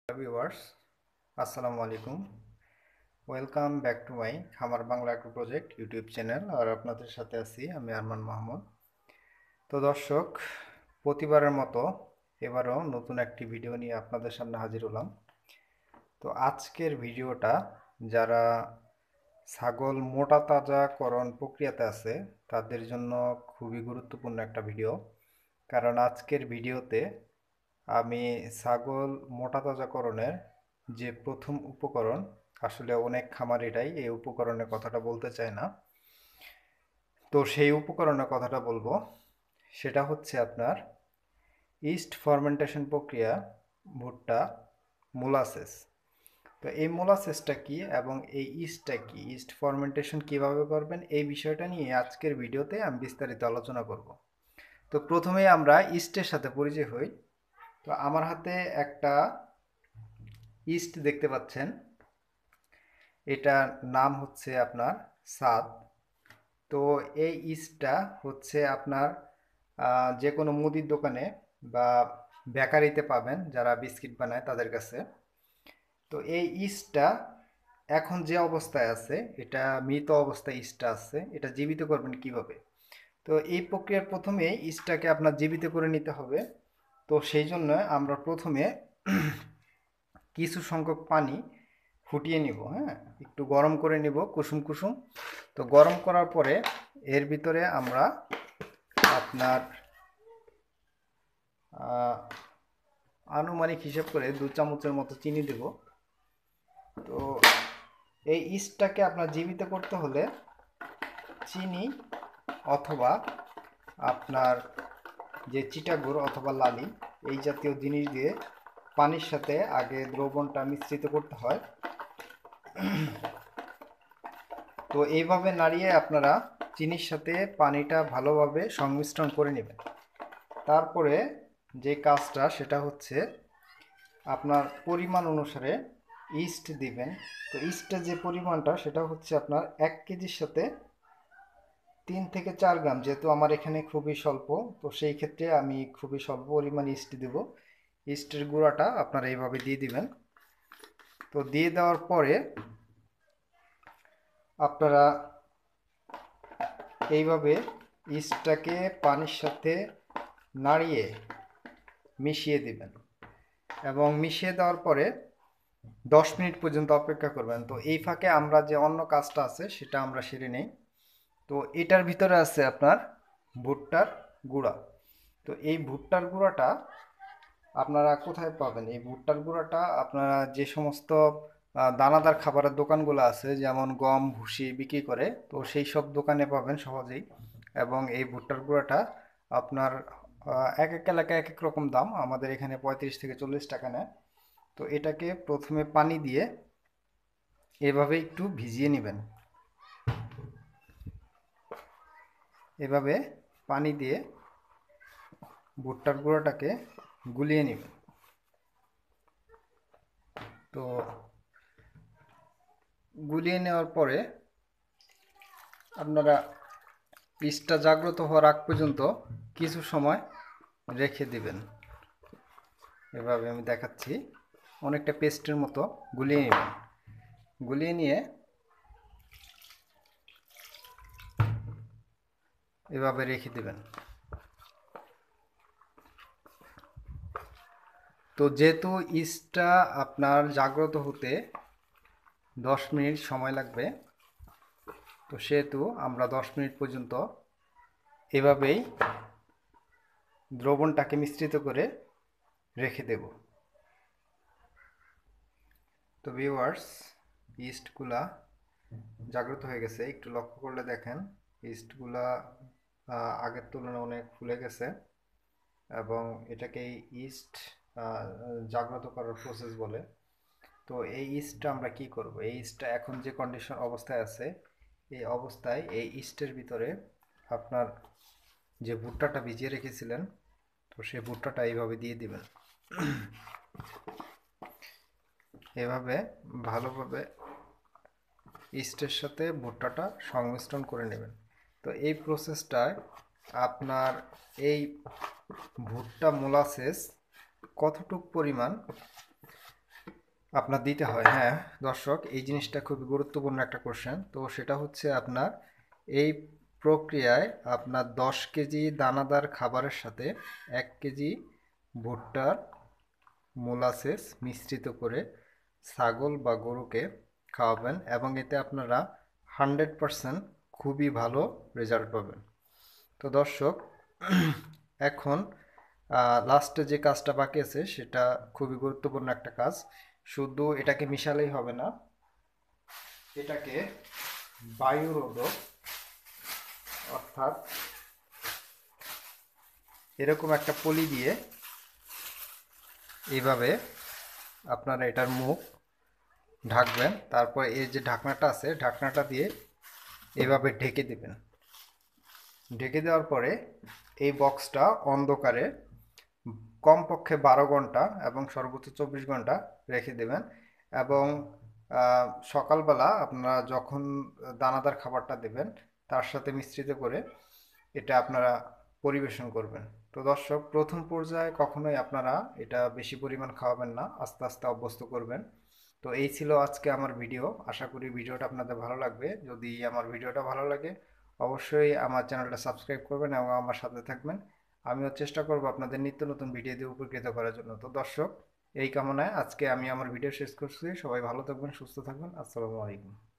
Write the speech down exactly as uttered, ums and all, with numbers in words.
Viewers আসসালামু আলাইকুম। Welcome back to my Khamar Bangla agro project YouTube channel. আর আপনাদের সাথে আছি আমি আরমান মাহমুদ। তো দর্শক, প্রতিবারের মতো এবারও নতুন একটি ভিডিও নিয়ে আপনাদের সামনে হাজির হলাম। তো আজকের ভিডিওটা যারা ছাগল মোটা তাজাকরণ প্রক্রিয়াতে আছে তাদের জন্য খুবই গুরুত্বপূর্ণ একটা ভিডিও। কারণ আজকের ভিডিওতে আমি ছাগল মোটা তাজাকরণের যে প্রথম উপকরণ, আসলে অনেক খামারিরাই এই উপকরণের কথাটা বলতে চায় না, তো সেই উপকরণের কথাটা বলবো। সেটা হচ্ছে আপনার ইস্ট ফার্মেন্টেশন প্রক্রিয়া, ভুট্টা মোলাসেস। তো এই মোলাসেসটা কি এবং এই ইস্টটা কি, ইস্ট ফার্মেন্টেশন কিভাবে করবেন, এই বিষয়টা নিয়ে আজকের ভিডিওতে আমি বিস্তারিত আলোচনা করব। তো প্রথমেই আমরা ইস্টের সাথে পরিচয় হই। তো আমার হাতে একটা ইস্ট দেখতে পাচ্ছেন, এটার নাম হচ্ছে আপনার সাদ। তো এই ইস্টটা হচ্ছে আপনার যে কোনো মুদির দোকানে বা বেকারিতে পাবেন, যারা বিস্কিট বানায় তাদের কাছে। তো এই ইস্টটা এখন যে অবস্থায় আছে, এটা মৃত অবস্থায় ইস্টটা আছে, এটা জীবিত করবেন কিভাবে? তো এই প্রক্রিয়ার প্রথমে ইস্টটাকে আপনার জীবিত করে নিতে হবে। তো সেই জন্য আমরা প্রথমে কিছু সংখ্যক পানি ফুটিয়ে নিব, হ্যাঁ, একটু গরম করে নিব কুসুম কুসুম। তো গরম করার পরে এর ভিতরে আমরা আপনার আনুমানিক হিসাব করে দু চামচের মতো চিনি দেব। তো এই ইস্টটাকে আপনার জীবিত করতে হলে চিনি অথবা আপনার যে চিটাগুড় অথবা লালি, এই জাতীয় জিনিস দিয়ে পানির সাথে আগে দ্রবণটা মিশ্রিত করতে হয়। তো এইভাবে নাড়িয়ে আপনারা চিনির সাথে পানিটা ভালোভাবে সংমিশ্রণ করে নেবেন। তারপরে যে কাজটা সেটা হচ্ছে আপনার পরিমাণ অনুসারে ইস্ট দিবেন। তো ইস্টের যে পরিমাণটা সেটা হচ্ছে আপনার এক কেজির সাথে তিন থেকে চার গ্রাম, যেহেতু আমার এখানে খুবই স্বল্প, তো সেই ক্ষেত্রে আমি খুবই স্বল্প পরিমাণ ইস্ট দেব। ইস্টের গুঁড়াটা আপনারা এইভাবে দিয়ে দিবেন। তো দিয়ে দেওয়ার পরে আপনারা এইভাবে ইস্টটাকে পানির সাথে নাড়িয়ে মিশিয়ে দিবেন এবং মিশিয়ে দেওয়ার পরে দশ মিনিট পর্যন্ত অপেক্ষা করবেন। তো এই ফাঁকে আমরা যে অন্য কাজটা আছে সেটা আমরা সেরে নেই। তো এটার ভিতরে আছে আপনার ভুট্টার গুঁড়া। তো এই ভুট্টার গুঁড়াটা আপনারা কোথায় পাবেন? এই ভুট্টার গুঁড়াটা আপনারা যে সমস্ত দানাদার খাবারের দোকানগুলো আছে, যেমন গম ভুসি বিক্রি করে, তো সেই সব দোকানে পাবেন সহজেই। এবং এই ভুট্টার গুঁড়াটা আপনার এক এক এলাকায় এক এক রকম দাম, আমাদের এখানে পঁয়ত্রিশ থেকে চল্লিশ টাকা নেয়। তো এটাকে প্রথমে পানি দিয়ে এভাবে একটু ভিজিয়ে নেবেন। এভাবে পানি দিয়ে ভুট্টার গুঁড়োটাকে গুলিয়ে নেবেন। তো গুলিয়ে নেওয়ার পরে আপনারা ইস্টটা জাগ্রত হওয়ার আগ পর্যন্ত কিছু সময় রেখে দিবেন। এভাবে আমি দেখাচ্ছি, অনেকটা পেস্টের মতো গুলিয়ে নেবেন। গুলিয়ে নিয়ে এভাবে রেখে দিবেন। তো যেহেতু ইস্টটা আপনার জাগ্রত হতে দশ মিনিট সময় লাগবে, তো সেহেতু আমরা দশ মিনিট পর্যন্ত এভাবেই দ্রবণটাকে মিশ্রিত করে রেখে দেব। তো ভিউয়ার্স, ইস্টগুলা জাগ্রত হয়ে গেছে, একটু লক্ষ্য করলে দেখেন ইস্টগুলা আগের তুলনায় অনেক ফুলে গেছে এবং এটাকে ইস্ট জাগ্রত করার প্রসেস বলে। তো এই ইস্টটা আমরা কি করব? এই ইস্টটা এখন যে কন্ডিশন অবস্থায় আছে, এই অবস্থায় এই ইস্টের ভিতরে আপনার যে ভুট্টাটা ভিজিয়ে রেখেছিলেন, তো সেই ভুট্টাটা এইভাবে দিয়ে দিবেন। এভাবে ভালোভাবে ইস্টের সাথে ভুট্টাটা সংমিশ্রণ করে নেবেন। তো এই প্রসেসটায় আপনার এই ভুট্টা মোলাসেস কতটুক পরিমাণ আপনার দিতে হয়, হ্যাঁ। দর্শক, এই জিনিসটা খুবই গুরুত্বপূর্ণ একটা কোশ্চেন। তো সেটা হচ্ছে আপনার এই প্রক্রিয়ায় আপনার দশ কেজি দানাদার খাবারের সাথে এক কেজি ভুট্টার মোলাসেস মিশ্রিত করে ছাগল বা গরুকে খাওয়াবেন, এবং এতে আপনারা হান্ড্রেড পারসেন্ট খুবই ভালো রেজাল্ট পাবেন। তো দর্শক, এখন লাস্টে যে কাজটা বাকি আছে সেটা খুবই গুরুত্বপূর্ণ একটা কাজ। শুধু এটাকে মিশালেই হবে না, এটাকে বায়ুরোধক, অর্থাৎ এরকম একটা পলি দিয়ে এইভাবে আপনারা এটার মুখ ঢাকবেন। তারপর এই যে ঢাকনাটা আছে, ঢাকনাটা দিয়ে এভাবে ঢেকে দিবেন। ঢেকে দেওয়ার পরে এই বক্সটা অন্ধকারে কমপক্ষে বারো ঘন্টা এবং সর্বোচ্চ চব্বিশ ঘন্টা রেখে দেবেন। এবং আহ, সকালবেলা আপনারা যখন দানাদার খাবারটা দেবেন তার সাথে মিশ্রিত করে এটা আপনারা পরিবেশন করবেন। তো দর্শক, প্রথম পর্যায়ে কখনোই আপনারা এটা বেশি পরিমাণ খাওয়াবেন না, আস্তে আস্তে অভ্যস্ত করবেন। তো এই ছিল আজকে আমার ভিডিও। আশা করি ভিডিওটা আপনাদের ভালো লাগবে। যদি আমার ভিডিওটা ভালো লাগে অবশ্যই আমার চ্যানেলটা সাবস্ক্রাইব করবেন এবং আমার সাথে থাকবেন। আমিও চেষ্টা করব আপনাদের নিত্য নতুন ভিডিও দিয়ে উপকৃত করার জন্য। তো দর্শক, এই কামনায় আজকে আমি আমার ভিডিও শেষ করছি। সবাই ভালো থাকবেন, সুস্থ থাকবেন। আসসালামু আলাইকুম।